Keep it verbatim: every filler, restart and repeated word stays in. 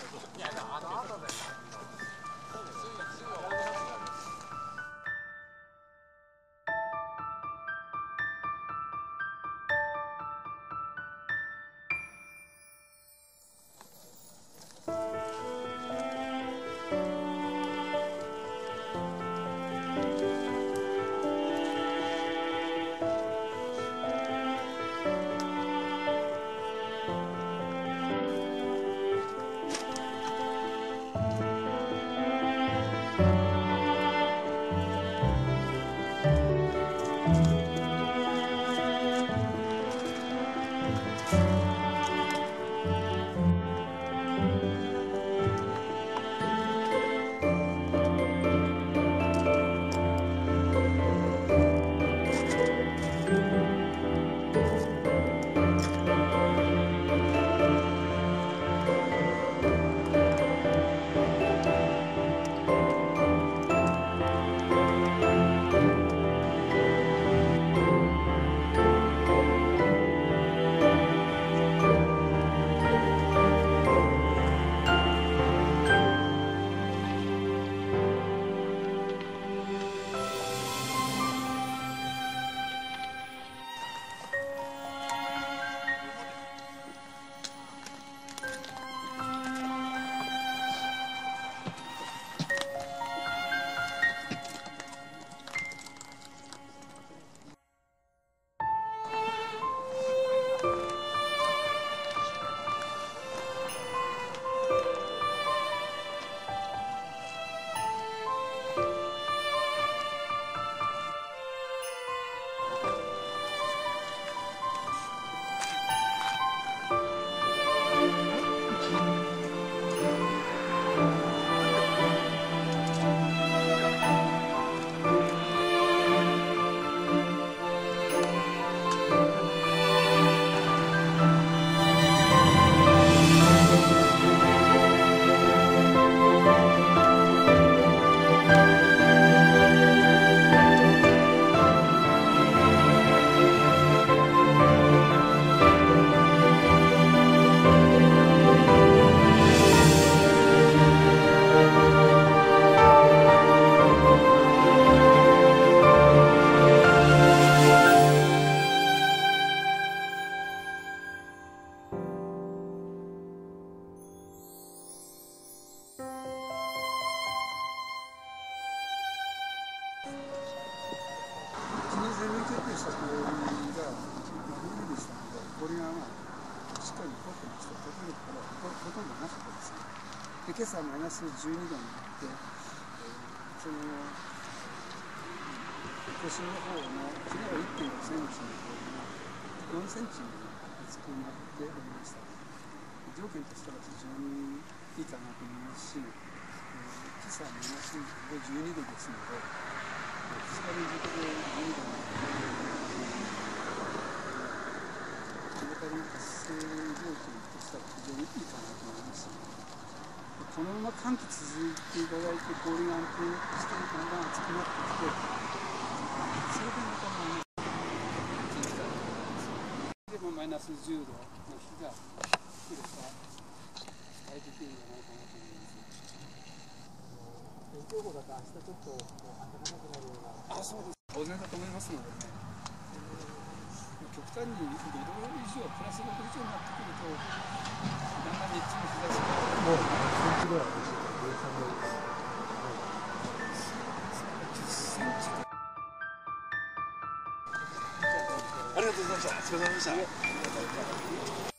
した氷が無理でしたので、氷がまあしっかり凍ってました。溶けることはほとんどなかったですね。で、今朝マイナスじゅうにどになって、えー、その腰の方の昨日はいってんごセンチの氷がよんセンチに厚くなっておりました。条件としては非常にいいかなと思いますし、えー、今朝マイナスじゅうにどですので、ふつか連続でじゅうにどになって、この辺りの発生条件としては非常にいいかなと思います。このまま寒気続いていただいて、氷が安定してだんだん厚くなってきて、それでまたマイナスいちにちからでもマイナスじゅうどの日が来れば期待できるんじゃないかなと思います。天気予報だと明日ちょっと暖かくなるような。あ、そうです。当然だと思いますのでね。極端ににど以上プラスごど以上になってくると、だんだん日中の日差しがもうじゅっセンチぐらいじゅっセンチ。ありがとうございました。お疲れ様でした。